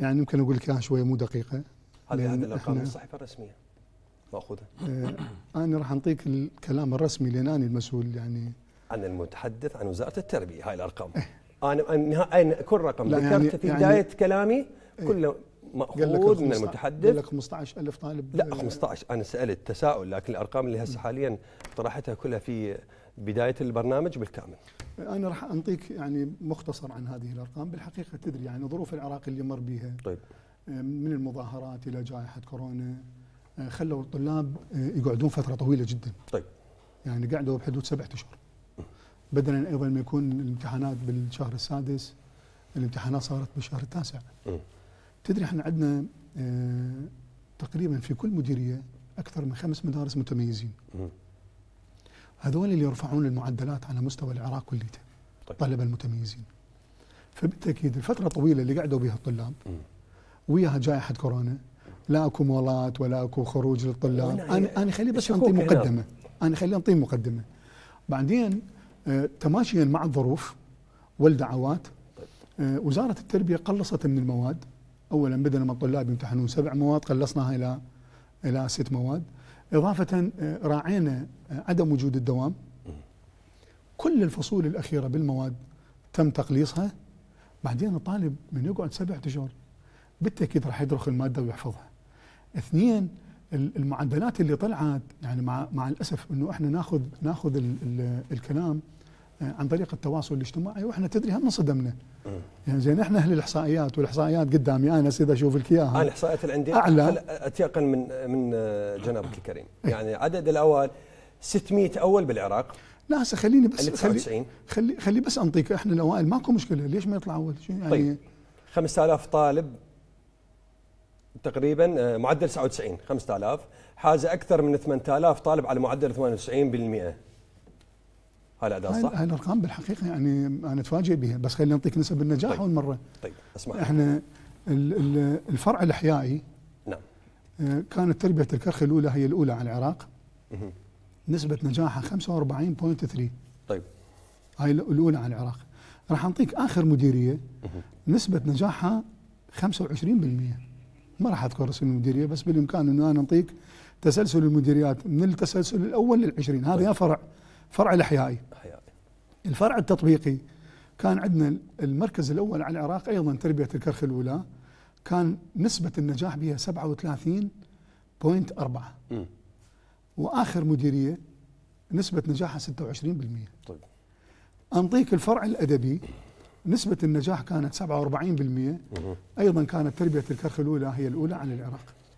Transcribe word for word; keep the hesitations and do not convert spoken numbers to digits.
يعني يمكن اقول لك اياها شويه مو دقيقه. هذه هذه الارقام من الصحيفه الرسميه ماخوذه. آه انا راح انطيك الكلام الرسمي لان انا المسؤول يعني. انا المتحدث عن وزاره التربيه. هاي الارقام انا انا كل رقم ذكرته يعني في يعني بدايه كلامي كله ماخوذ من المتحدث. قال لك خمسة عشر ألف طالب. لا خمسة عشر انا سالت تساؤل، لكن الارقام اللي هسه حاليا طرحتها كلها في بدايه البرنامج بالكامل. انا راح انطيك يعني مختصر عن هذه الارقام. بالحقيقه تدري يعني ظروف العراق اللي مر بها طيب من المظاهرات الى جائحه كورونا خلوا الطلاب يقعدون فتره طويله جدا. طيب يعني قعدوا بحدود سبعة اشهر. بدلا ايضا ما يكون الامتحانات بالشهر السادس، الامتحانات صارت بالشهر التاسع. م. تدري احنا عندنا اه تقريبا في كل مديريه اكثر من خمس مدارس متميزين. م. هذول اللي يرفعون المعدلات على مستوى العراق كليته. طيب. الطلبه المتميزين. فبالتاكيد الفتره الطويله اللي قعدوا بها الطلاب م. وياها جائحه كورونا، لا اكو مولات ولا اكو خروج للطلاب. انا انا خلي بس انطي مقدمه. انا خلي انطي مقدمه. بعدين آه تماشيا مع الظروف والدعوات آه وزاره التربيه قلصت من المواد. اولا بدل ما الطلاب يمتحنون سبع مواد قلصناها الى الى ست مواد. اضافه آه راعينا آه عدم وجود الدوام. كل الفصول الاخيره بالمواد تم تقليصها. بعدين الطالب من يقعد سبعة اشهر بالتاكيد راح يدرخ الماده ويحفظها. اثنين المعدلات اللي طلعت يعني مع مع الاسف انه احنا ناخذ ناخذ ال ال الكلام عن طريق التواصل الاجتماعي واحنا تدري هم انصدمنا. يعني زين احنا اهل الاحصائيات والاحصائيات قدامي انا اذا اشوف لك اياها. انا الاحصائيات اللي عندي اعلى اتيقن من من جنابك الكريم. يعني عدد الاول ستمئة اول بالعراق. لا هسه خليني بس خلي خلي خلي بس انطيك احنا الاوائل ماكو مشكله ليش ما يطلع اول شيء يعني. طيب خمسة آلاف طالب تقريبا معدل تسعة وتسعين. خمسة آلاف حاز اكثر من ثمانية آلاف طالب على معدل ثمانية وتسعين بالمئة. هاي الاعداد صح؟ هاي الارقام بالحقيقه يعني انا اتفاجئ بها بس خلينا نعطيك نسب النجاح طيب. اول مره. طيب اسمح. احنا الفرع الاحيائي نعم كانت تربيه الكرخ الاولى هي الاولى على العراق. نسبه نجاحها خمسة وأربعين فاصلة ثلاثة. طيب هاي الاولى على العراق. راح اعطيك اخر مديريه نسبه نجاحها خمسة وعشرين بالمئة. ما راح اذكر اسم المديريه بس بالامكان انه انا انطيك تسلسل المديريات من التسلسل الاول للعشرين. هذا يا فرع فرع الاحيائي. الفرع التطبيقي كان عندنا المركز الاول على العراق ايضا تربيه الكرخ الاولى كان نسبه النجاح بها سبعة وثلاثين فاصلة أربعة. واخر مديريه نسبه نجاحها ستة وعشرين بالمئة. طيب انطيك الفرع الادبي نسبه النجاح كانت سبعة وأربعين بالمئة. ايضا كانت تربيه الكرخ الاولى هي الاولى على العراق.